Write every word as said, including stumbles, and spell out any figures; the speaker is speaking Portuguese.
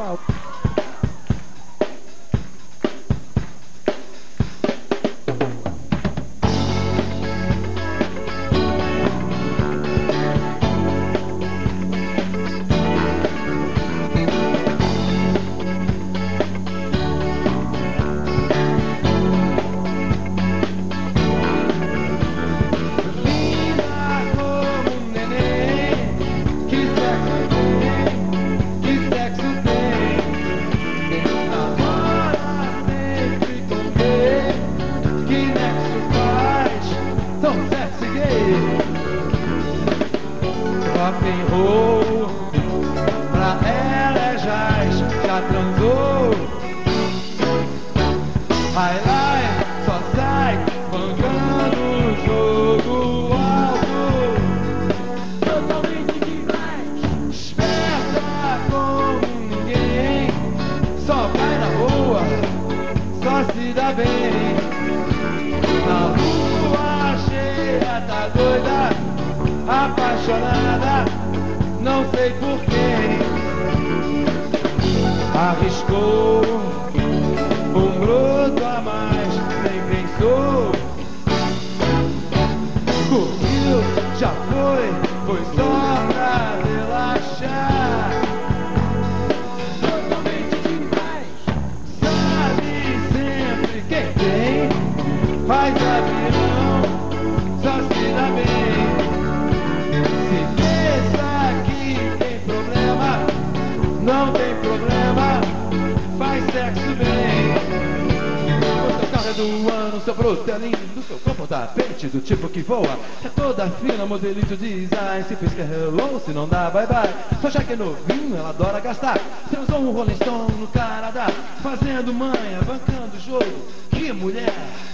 Paulo. Rock and roll, pra ela é jazz, já transou. Highlight só sai bancando o jogo alto. Totalmente demais. Esperta como ninguém, só vai na boa, só se dá bem. Na rua cheia, tá doida, apaixonada, não sei por quem. Arriscou um broto a mais, nem pensou. Curtiu, já foi, foi só pra relaxar. Totalmente demais. Sabe sempre quem tem, faz avião, só se dá bem. Não tem problema, faz sexo bem. O seu carro é do ano, seu produto é lindo, seu corpo tá tapete do tipo que voa. É toda fina, modelito design. Se pisca hello, se não dá bye bye. Só já que é novinho, ela adora gastar. Transou um Rolling Stone no Canadá, fazendo manha, bancando o jogo. Que mulher!